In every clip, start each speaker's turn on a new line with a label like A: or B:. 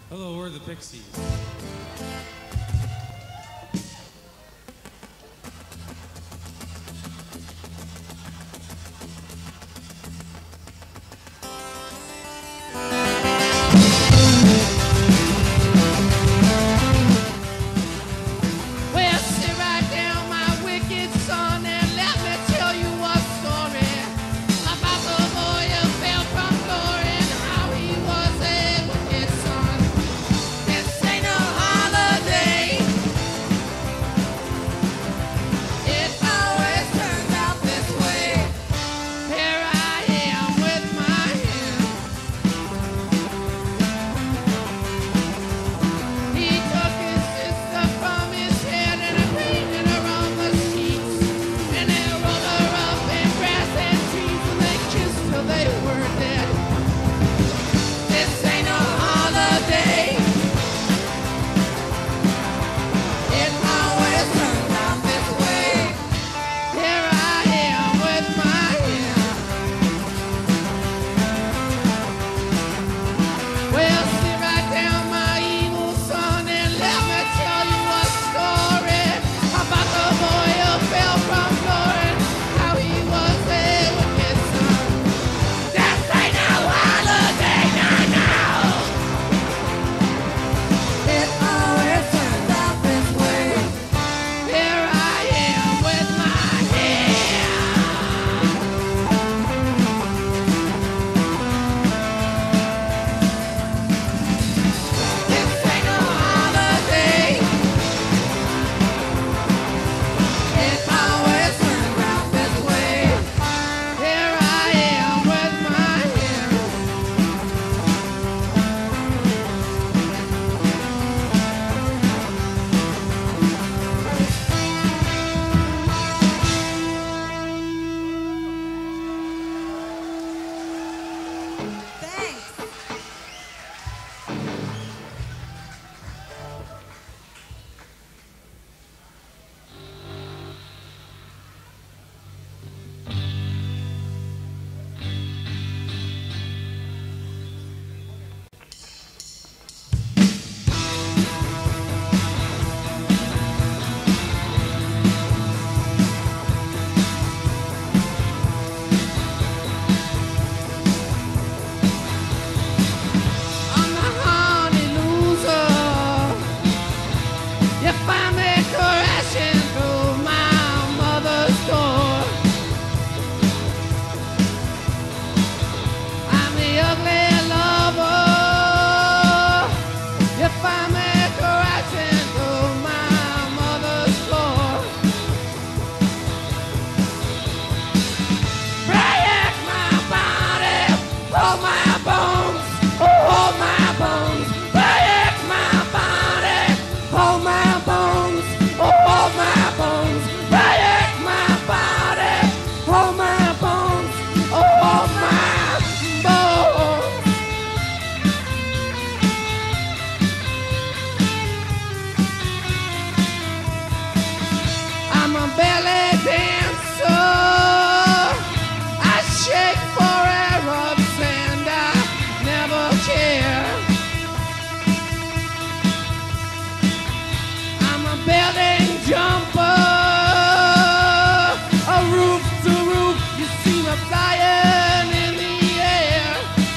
A: Hello, we're the Pixies.
B: Well, sit right down, my wicked son, and let me tell you a story about the boy who fell from glory and how he was a wicked son. This ain't no holiday. It always turns out this way. Here I am with my hand. He took his sister from his head and painted her on the sheets, and they rolled her up in grass and trees, and they kissed till they were dead. This ain't no holiday. It always turns out this way. Here I am with my hand. Well, sit right down, my evil son, and let me tell you a story about the boy who fell from glory, how he was a wicked son. This ain't no holiday, no. It always turns out this way. Here I am with my hand. This ain't no holiday. It always turns out this way. Here I am with my hand.
C: Thanks.
B: I'm the honey loser. You find me crashing through my mother's door. I'm the ugly lover. You find me crashing through my mother's floor. Break my body, hold my bones, hold my bones. Break my body, hold my bones, hold my bones. Break my body, hold my bones, hold my bones. I'm a belly dancer. I shake for Arabs and I never care. I'm a building jumper. A roof to roof, you see me flying in the air.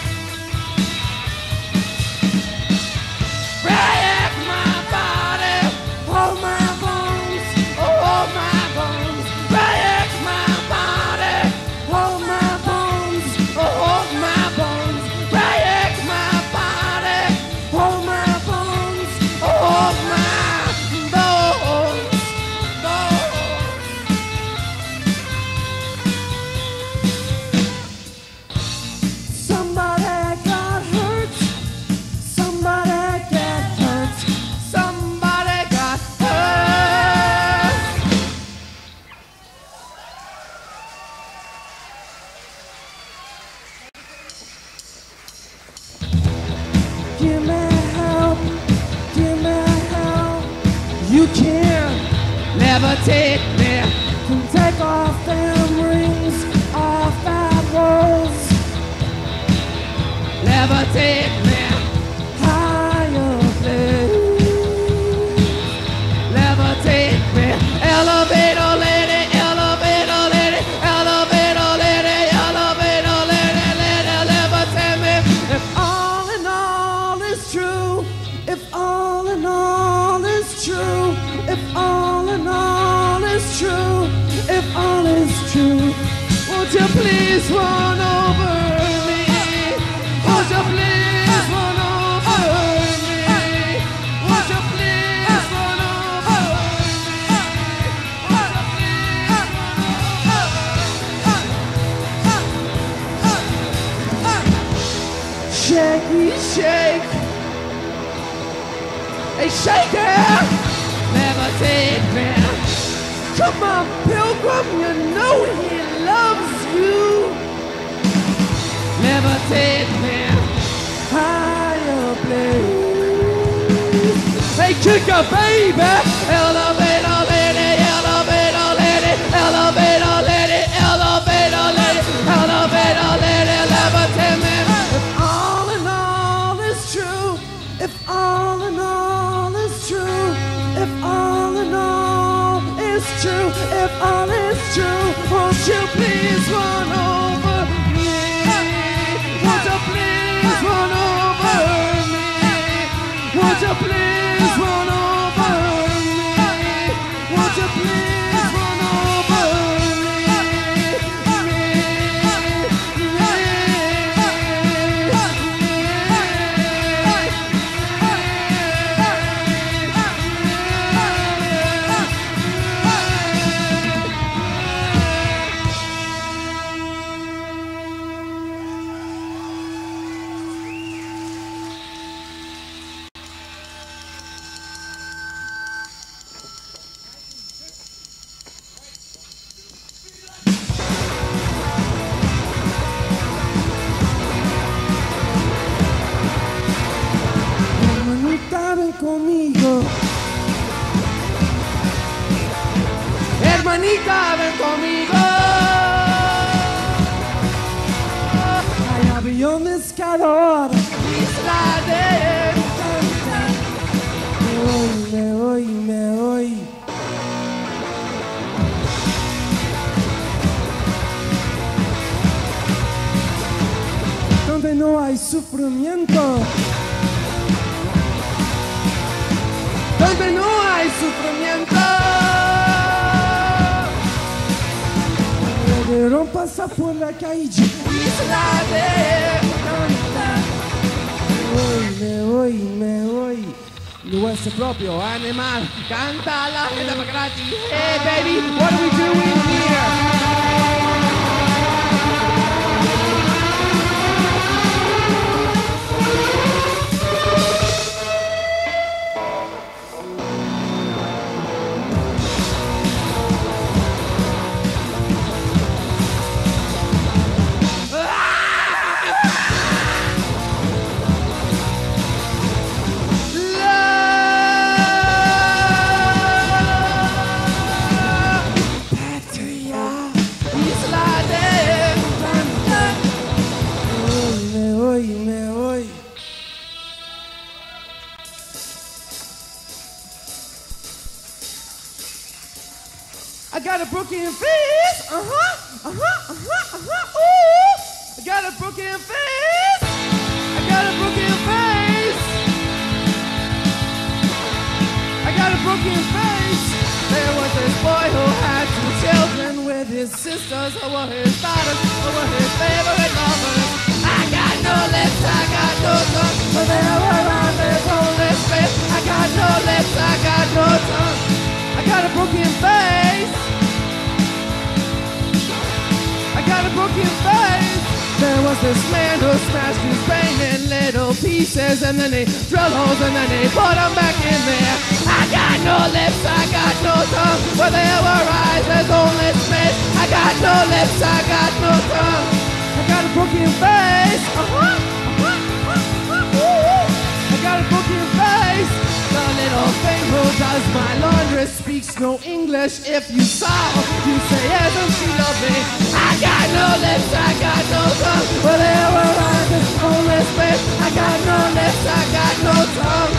B: Break my body, hold my bones, hold my bones. Break my body, hold my bones, hold my bones. Break my body, hold my bones, hold my bones, Somebody got hurt. Somebody got hurt. Somebody got hurt. Give me help. Give me help. You can never take me. Can take off them rings off that rose. Never take me higher. please run over me? Won't you please run over me? Won't you please run over me? Won't you please run over me? Shaky shake. Hey, shake it! Levitate me. Come on, pilgrim, you know he loves you. Levitate me. Higher place. Hey, kicker, baby. Elevator lady, elevator lady, elevator lady, elevator lady, elevator lady, levitate me. If all in all is true, if all in all is true, if all in all is true, if all is true, won't you please run over me? Won't you please run over me? Won't you please run over me? Won't you please run over conmigo. Hermanita, ven conmigo. Hay aviones calor. Isla de me voy, me voy. Donde no hay sufrimiento. Donde no hay sufrimiento. Pero pasa por la calle. Isla de me voy, me voy. Nuestro propio animal. Canta la gente Macarati. Hey baby, what are we doing here? I got a broken face, ooh. I got a broken face, I got a broken face. I got a broken face. There was this boy who had 2 children with his sisters, who were his daughters, who were his favorite lovers. I got no lips, I got no tongue, but they were on this holy space. I got no lips, I got no tongue. I got a broken face. I got a broken face. There was this man who smashed his brain in little pieces, and then they drilled holes and then they put them back in there. I got no lips, I got no tongue. Where there were eyes, there's only space. I got no lips, I got no tongue. I got a broken face. I got a broken face. The little thing who does my laundry speaks no English. If you saw, you say, yes, and she loved me. I got no lips, I got no tongue. Well, there were eyes, there's only space. I got no lips, I got no tongue.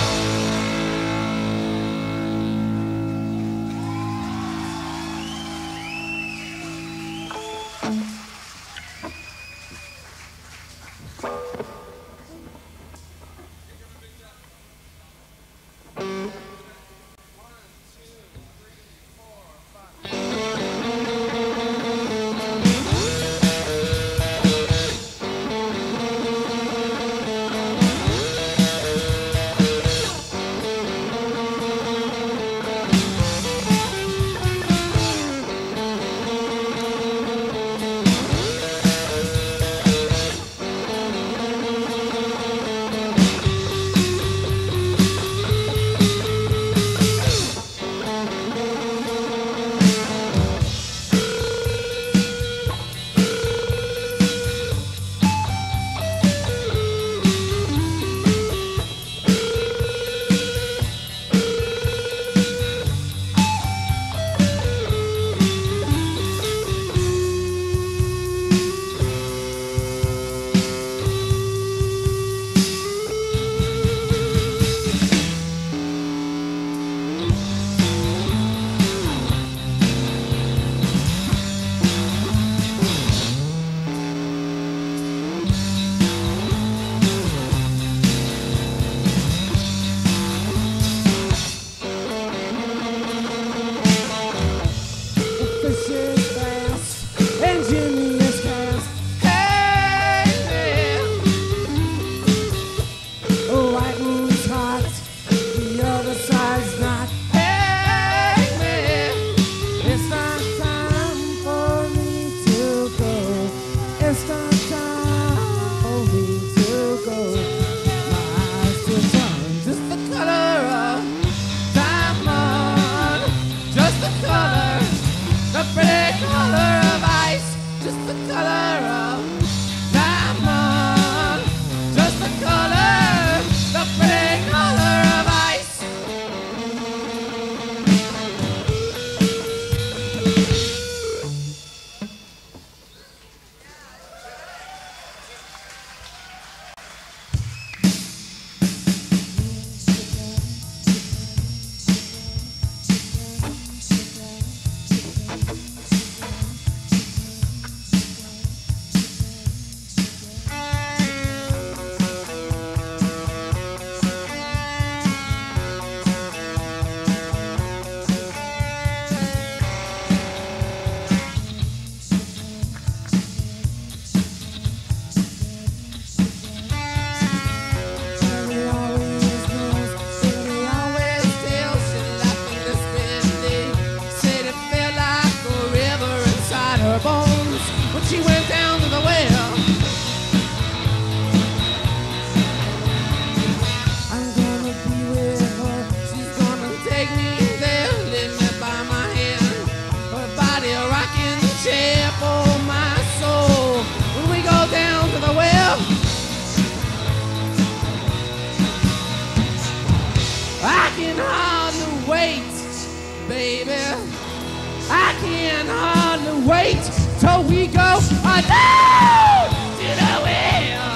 B: baby. I can hardly wait till we go down to the well.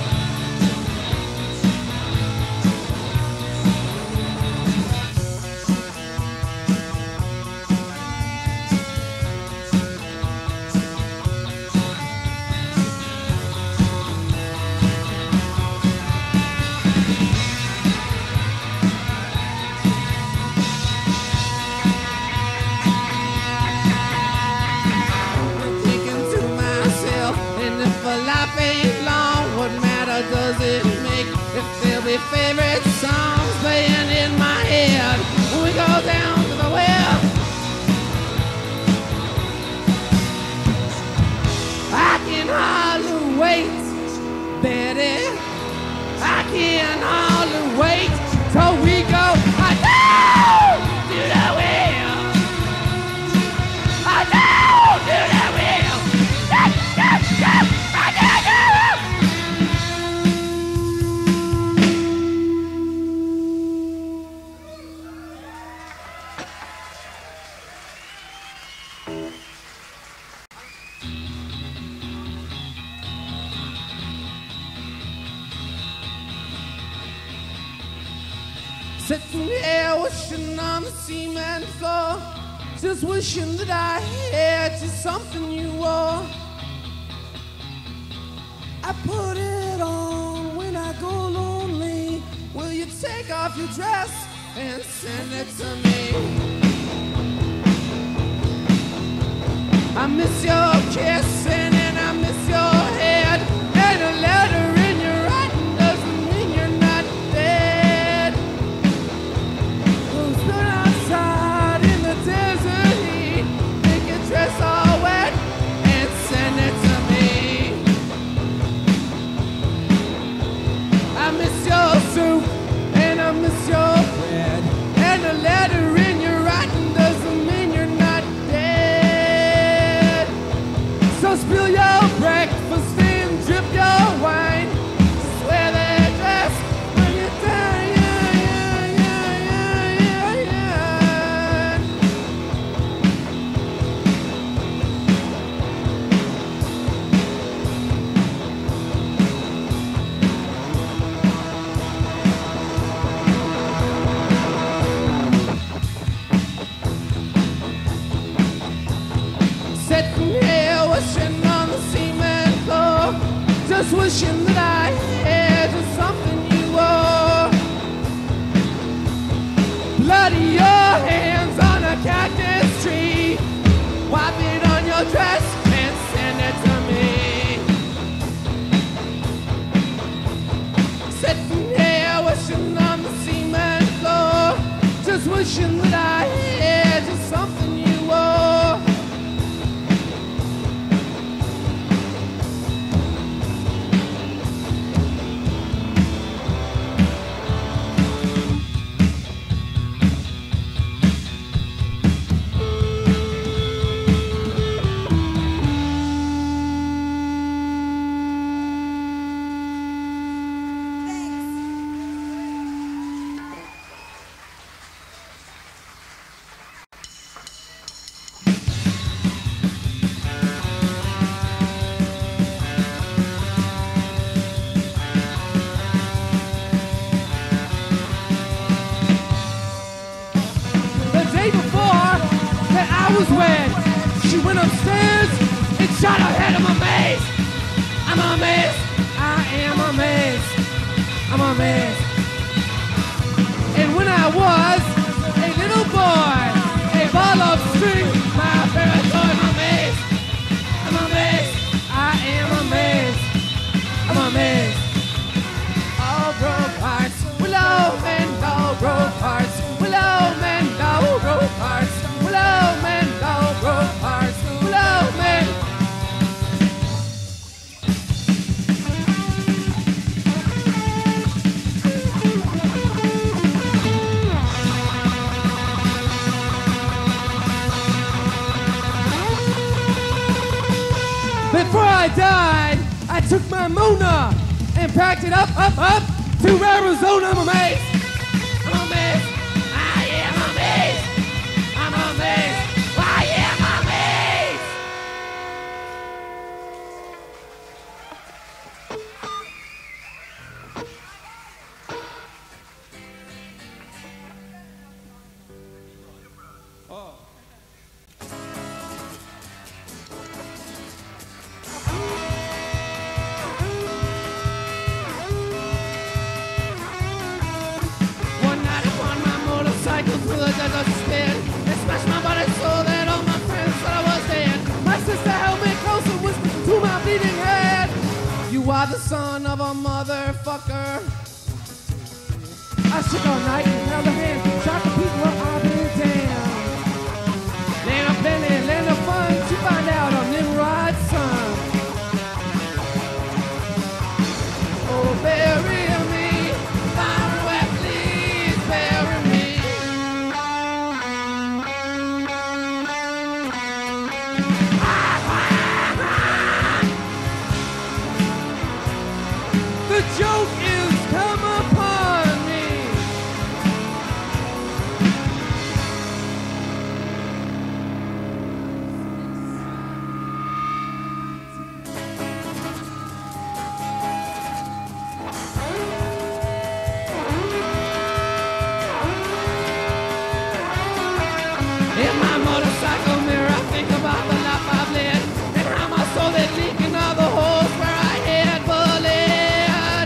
B: Life ain't long, what matter does it make if there'll be favorite songs playing in my head when we go down to the well? I can hardly wait, Betty. I can hardly wait till we go down to the well. Down to the well. Sitting here wishing on the cement floor, just wishing that I had just something you wore. I put it on when I go lonely. Will you take off your dress and send it to me? I miss your kissing and I miss your head, and a letter in your writing doesn't mean you're not dead. We'll stand outside in the desert heat, make your dress all wet and send it to me. I miss your soup and I miss your bread, and a letter in your writing doesn't mean you're not dead. So spill your breakfast and drip your wine. Just wear that dress when you're down, sitting here wishing on the cement floor, just wishing that I had just something you wore. Bloody your hands on a cactus tree, wipe it on your dress and send it to me. Sitting here wishing on the cement floor, just wishing that I had just something you wore. I was wed. She went upstairs and shot her head. I'm amazed. I'm amazed. I am amazed. I'm amazed. And when I was a little boy, a ball of string, my parents told me, I'm amazed. I'm amazed. I am amazed. I'm amazed. All broke hearts, willow and all broke hearts, willow and all broke hearts. Willow man, all broke hearts. Willow man. Before I died, I took my Mona and packed it up to Arizona. I'm amazed. I'm amazed. I am amazed. I'm bullets as a spin. It smashed my body so that all my friends thought I was dead. My sister held me close and whispered to my bleeding head, you are the son of a motherfucker. I shook all night and held her hand, tried to keep her I've been damned. Land of plenty, land of fun, to find out I'm Nimrod's son. Oh, bury me, far away, please bury me. The joke is come upon me. In my motorcycle mirror, I think about the life I've led, and how my soul is leaking all the holes where I had bullet.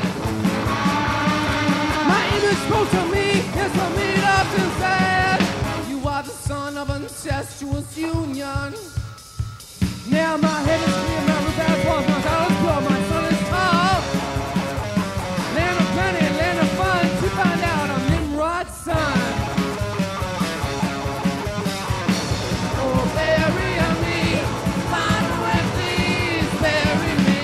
B: My image spoke to me, it's for me up and said, you are the son of incestuous union. Now my head is clear, my roof walls, my dollar is pure, my son is tall. Land of plenty, land of fun, to find out I'm Nimrod's son. Bury me, find a way, please bury me.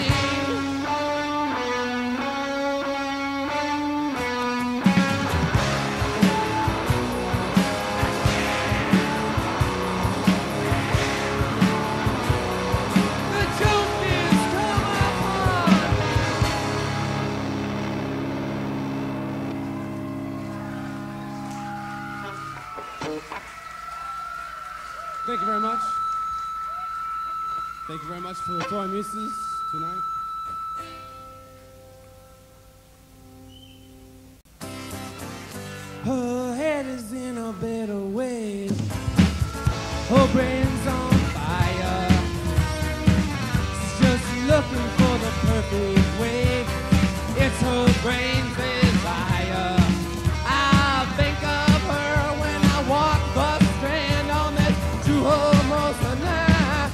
B: The joke is come upon.
A: Thank you very much. Thank you very much for the Troy Muses tonight.
B: Her head is in a better way. Her brain's on fire. She's just looking for the perfect way. It's her brain's desire. I think of her when I walk the strand on this true almost night.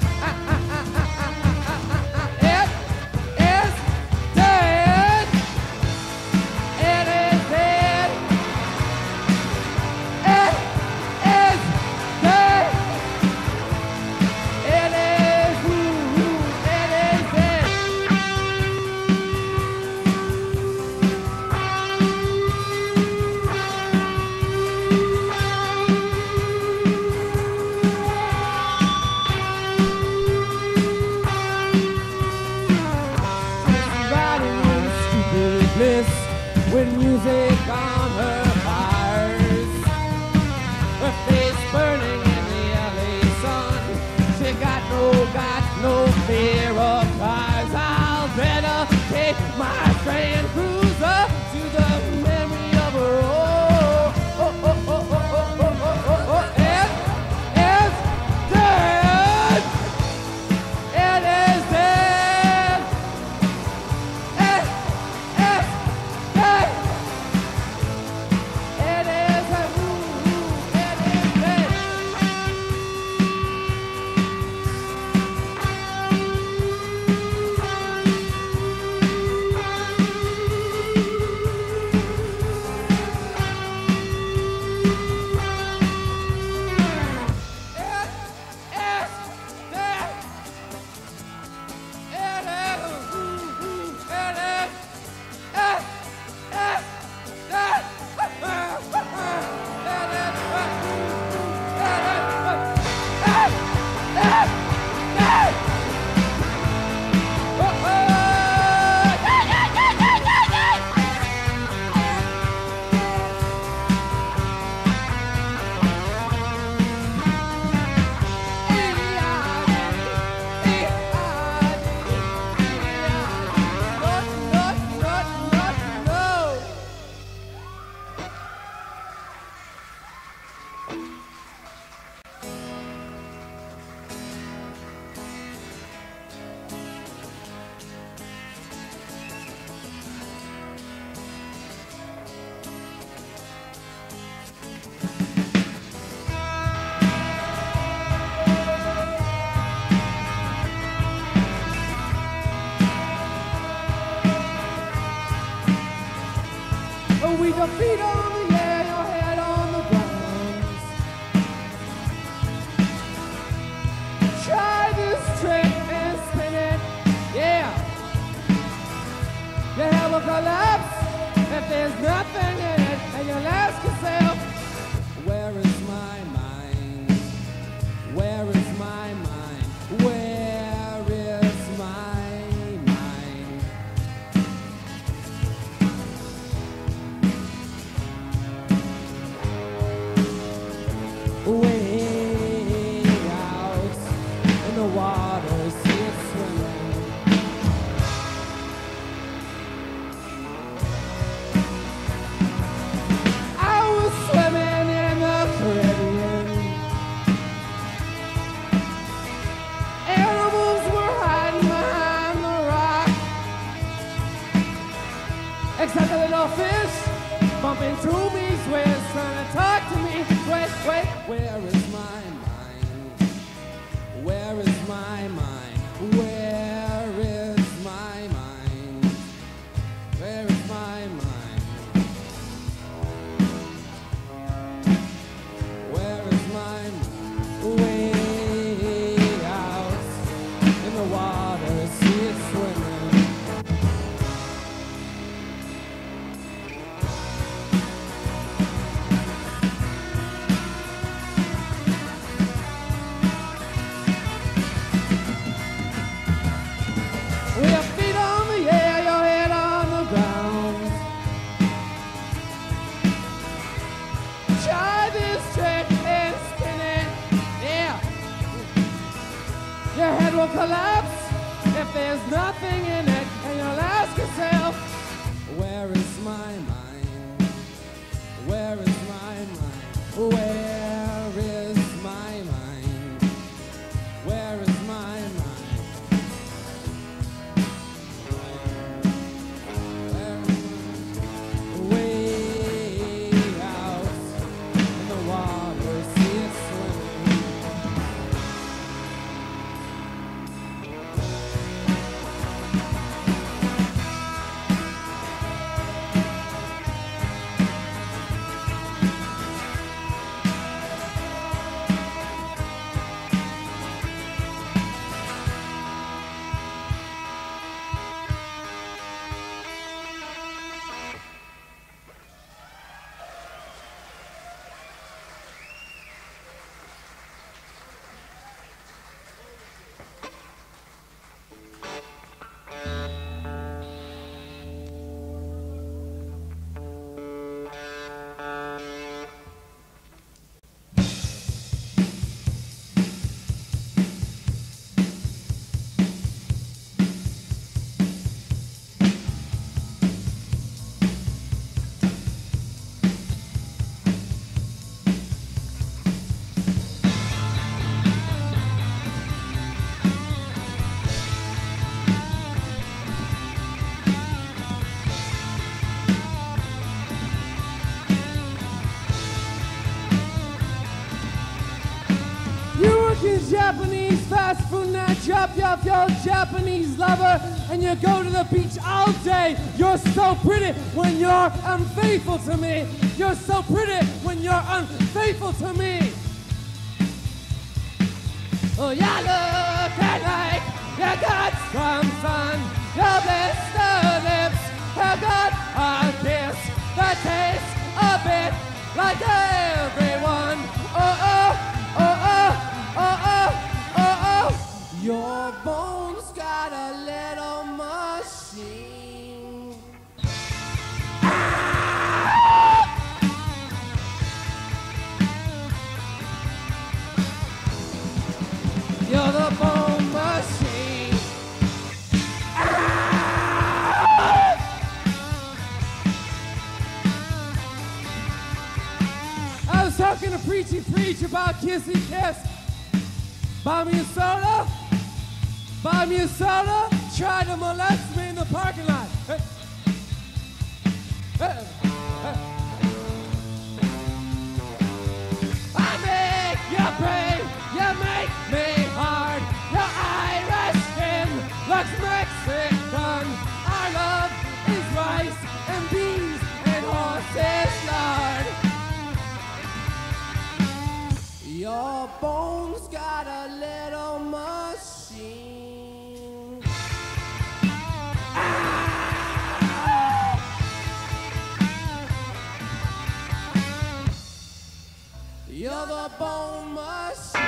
B: With music on her fires, her face burning in the LA sun. She got no fear of cars. I'll better take my train cruiser to the memory of her. It is dead. It is dead. It is dead.
A: with your feet on the air, your head on the ground. Try this trick and spin it, yeah. Your head will collapse if there's nothing in it, and you'll ask yourself, where is my mind? Where is my mind? Where is my mind? Way out in the water, see it swimming. I was swimming in the Caribbean. Animals were hiding behind the rock, except a little fish bumping into me, swears, trying to talk to me. Wait, wait, where is my mind? Where is my mind? Where is my mind? Where is my mind? Where is my mind? Way out in the water, see it swimming. With your feet on the air, your head on the ground. Try this trick and spin it, yeah. Your head will collapse if there's nothing in it, and you'll ask yourself, where is my mind? Where is my mind? Where is my mind? Where is my mind? Way out in the water, see it swimming. Japanese fast food, now drop you off your Japanese lover, and you go to the beach all day. You're so pretty when you're unfaithful to me. You're so pretty when you're unfaithful to me. Oh, you look at like you got some sun, your blister lips, you got a kiss that tastes a bit like everyone. Oh, oh, oh, oh. Oh, oh, oh, oh, your bones got a little machine. Ah! You're the bone machine. Ah! I was talking to Preachy Preach about Kissy Kiss. Buy me a soda, buy me a soda, try to molest me in the parking lot. Hey. Hey. Hey. I make you pray, you make me hard, your Irish skin looks Mexican. Our love is rice and beans and horses.
B: bone machine.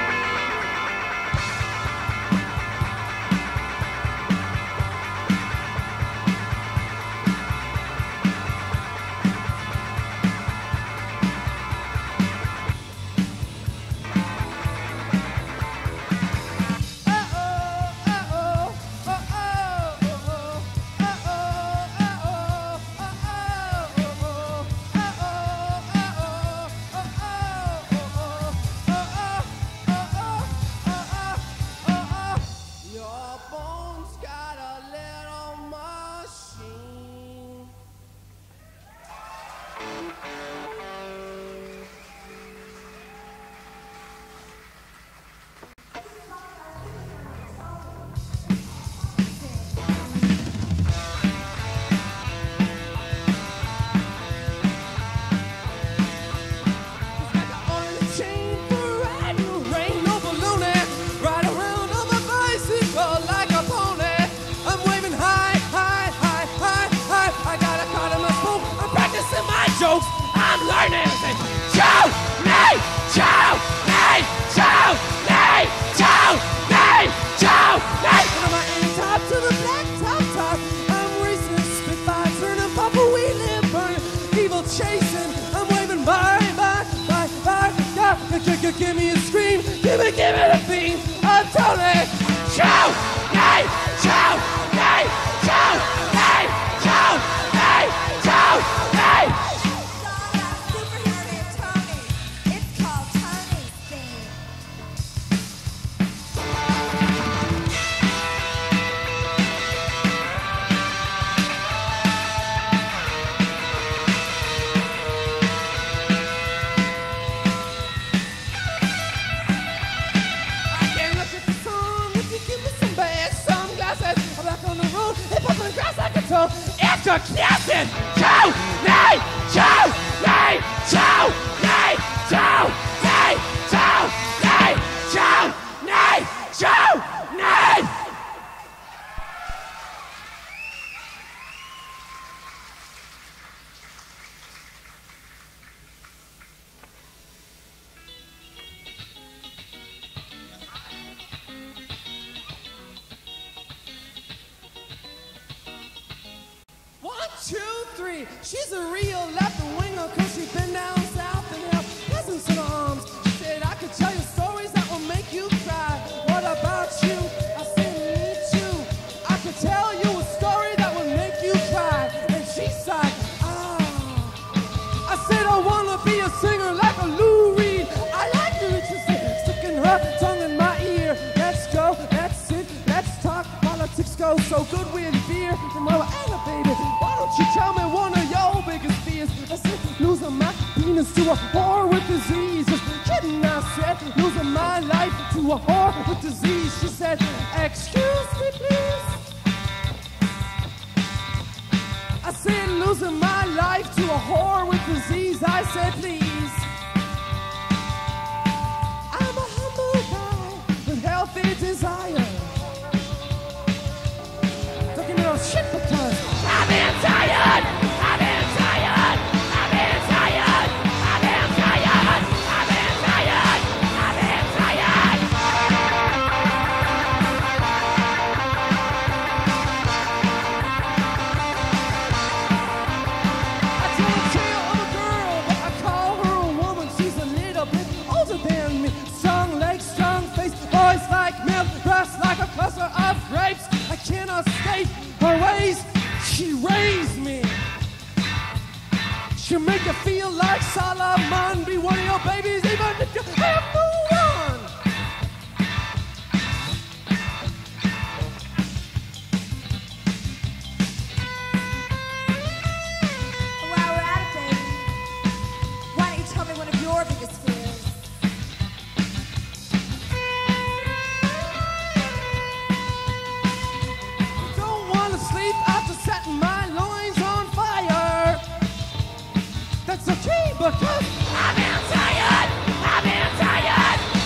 B: Jokes, I'm learning. Chow, nay, chow, nay, chow, nay, chow, nay, chow, nay. And I'm in top to the black top. I'm racing, spitfire, turning purple, we live burning, evil chasing. I'm waving bye. Give me a scream, give me the theme. I'm Tony. Chow, nay, chow, nay, chow, nay, chow, nay, chow, nay. After Knesset, chow, nay, chow, nay, chow, nay, chow, nay, chow, nay, chow, nay, chow, nay. She's a real left winger, cause she's been down south and held presents in her arms. She said, I could tell you stories that will make you cry. What about you? I said, me too. I could tell you a story that would make you cry. And she sighed, I said, I wanna be a singer like a Lou Reed. I like her, she said, sticking her tongue in my ear. Let's go, let's sit, let's talk. Politics go so good with beer. And mama, Anna, baby, why don't you tell me one of your biggest fears? I said, losing my penis to a whore with disease. Just kidding, I said, losing my life to a whore with disease. She said, excuse me, please. I said, losing my life to a whore with disease. I said, please. I'm a humble guy with healthy desire. Don't give me no shit because I've been tired. I've been tired. I've been tired. I've been tired. I've been tired. I've been tired. I tell a tale of a girl, but I call her a woman. She's a little bit older than me. Strong legs, strong face, voice like milk, dressed like a cluster of grapes. I cannot state her ways. She raised me. She'll make you feel like Solomon. Be one of your babies even if you have no one.
C: While we're at it, baby, why don't you tell me one of your biggest fears?
B: Don't want to sleep after setting my loins on fire. That's okay because I've been tired. I've been tired.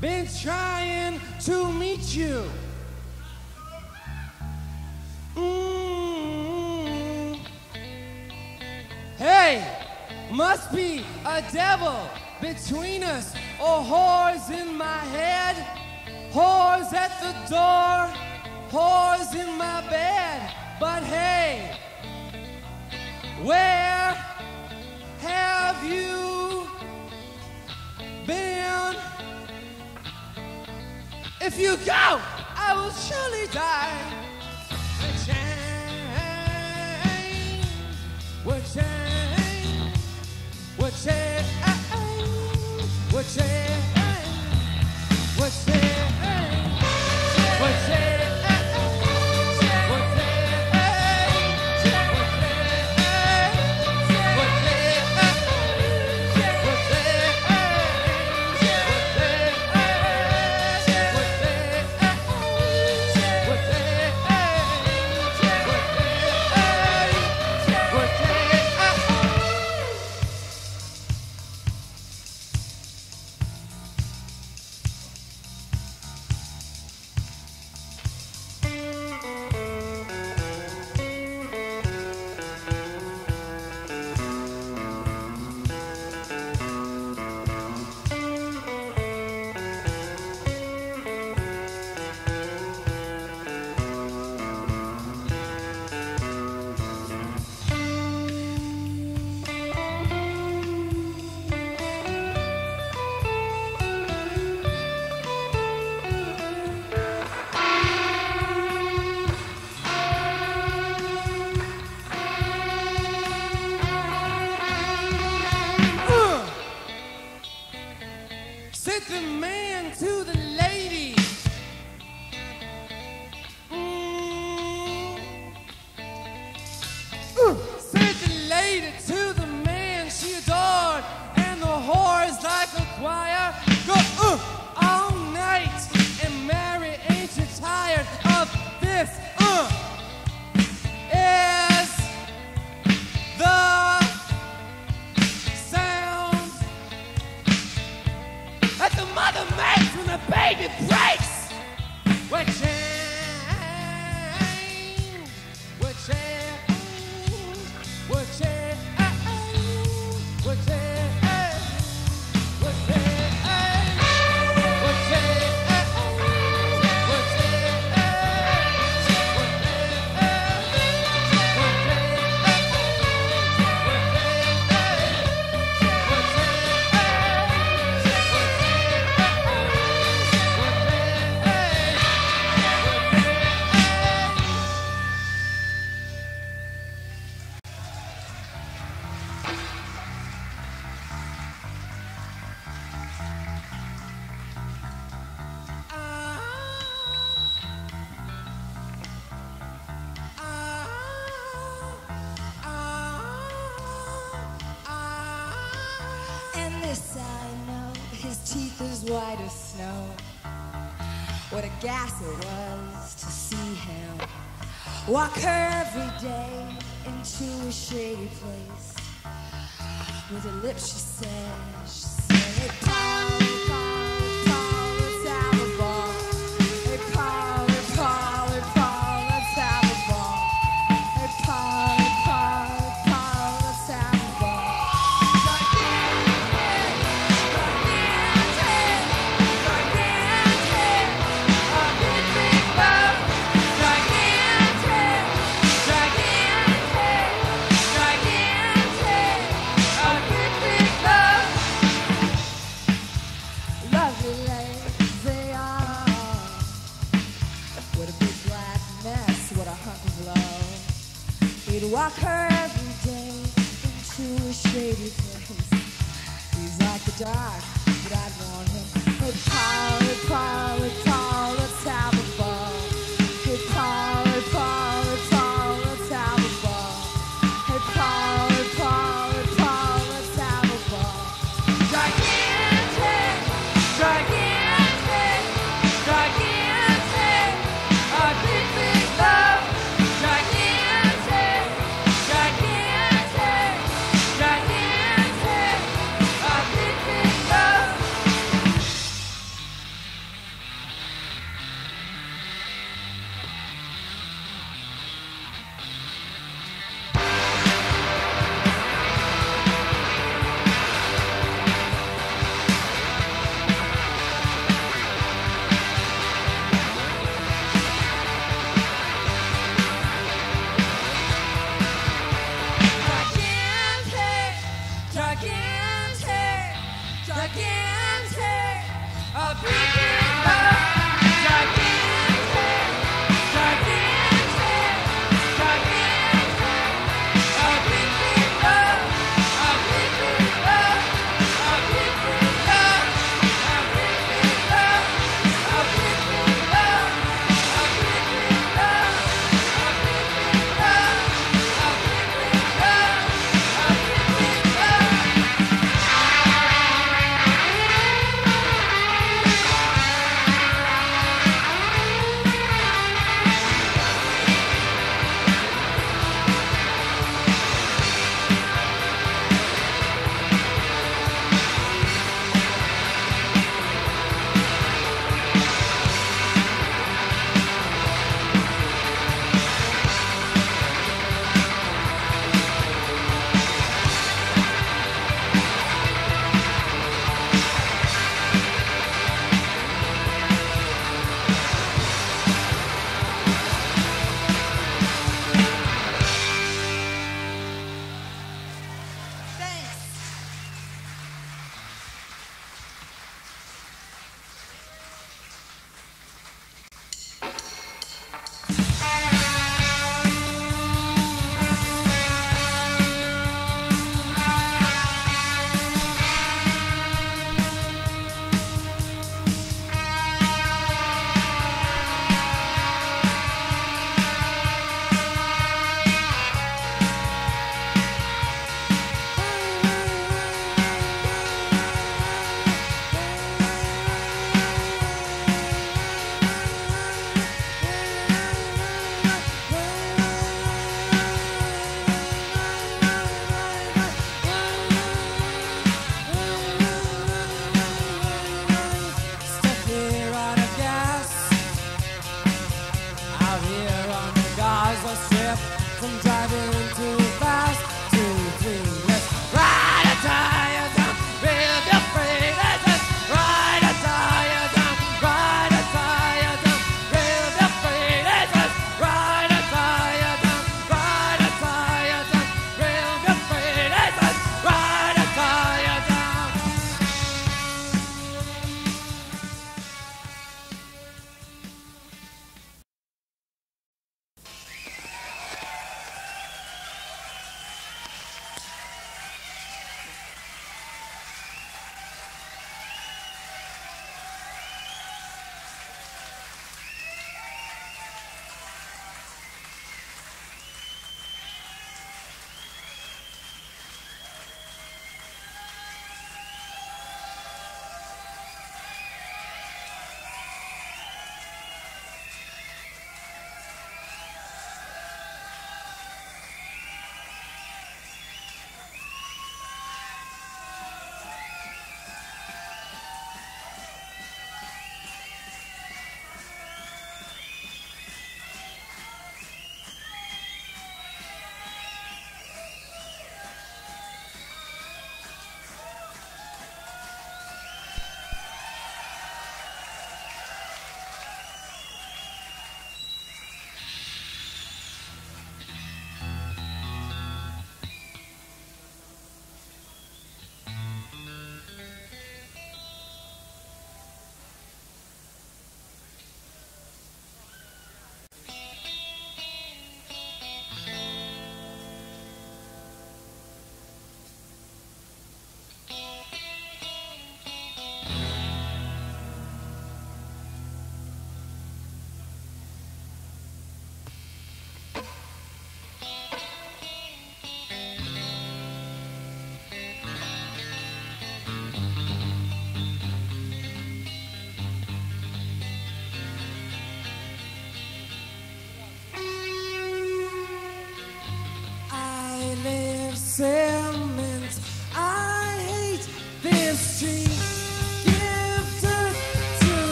A: been trying to meet you. Hey, must be a devil between us, or whores in my head, whores at the door, whores in my bed. But hey, where have you been? If you go, I will surely die. We're change, we're change, we're change, we're change, we're change. Said the man to the lady. Said the lady to the man she adored, and the whores like a choir go all night. And Mary, ain't you tired of this? Is the sound that the mother makes when the baby breaks. We're chained, we're chained, we're chained, we're chained, we're chained, we're chained.
C: This I know, his teeth as white as snow. What a gas it was to see him walk every day into a shady place. With her lips she said, hey Paul, Paul, Paul, let's have a ball. Hey Paul, Paul, Paul, let's have a ball. Hey Paul, Paul, Paul, let's have a ball. He'd walk her every day into a shady place. He's like the dark, but I'd want him. Hey Paul, hey Paul, hey Paul, let's have a ball. Hey Paul, hey Paul, hey Paul, let's have a ball. Hey Paul, hey Paul, hey Paul, let's have a ball. Gigantic, gigantic, gigantic, a big, big love. Gigantic, gigantic, gigantic, a big, big love. gigantic, a big, big love, gigantic, gigantic, gigantic, a big, big love, a big, big love, a big, big love, a big, big love, a big, big love, a big, big love, a big, big love, a big, big love, a big, big love.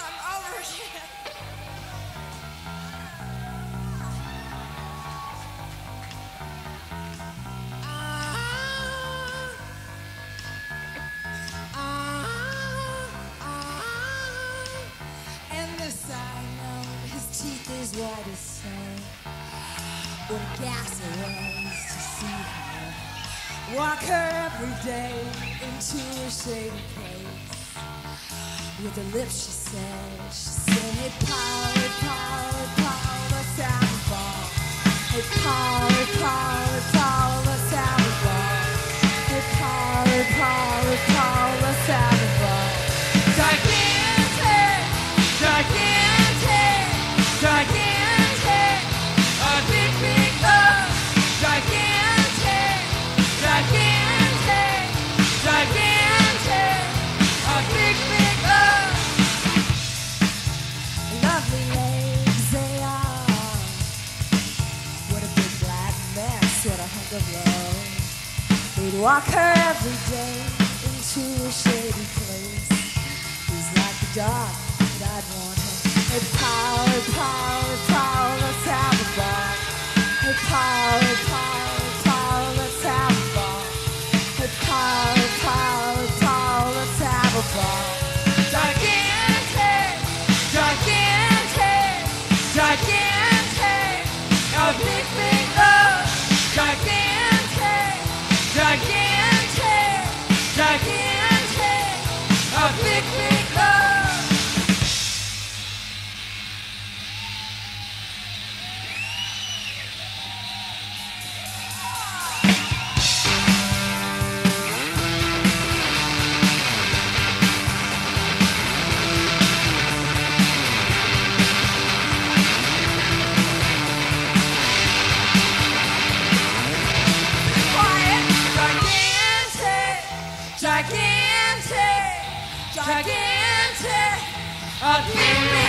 C: over again. And this I know, his teeth is white as snow. What a gas it was to see her walk her every day into a shady place. With her lips she said, hey Paul, hey Paul, hey Paul, let's have a ball. Hey Paul, hey Paul, hey Paul, let's have a ball. Hey Paul, hey Paul, hey Paul, let's have a ball. Gigantic, gigantic, gigantic, a big, big love. Gigantic, gigantic, gigantic, a big, big love. Lovely legs they are. What a big black mess, what a hunk of love. They'd walk her every day into a shady place. He's like the dog that I'd want him. Hey Paul, hey Paul, hey Paul, let's have a ball. Hey Paul, hey Paul, hey Paul, let's have a ball. Hey Paul, hey Paul, hey Paul, let's have a ball. Gigantic, gigantic, gigantic, a big, big love. Gigantic, gigantic, gigantic, a big, big love. Gigantic, gigantic, a big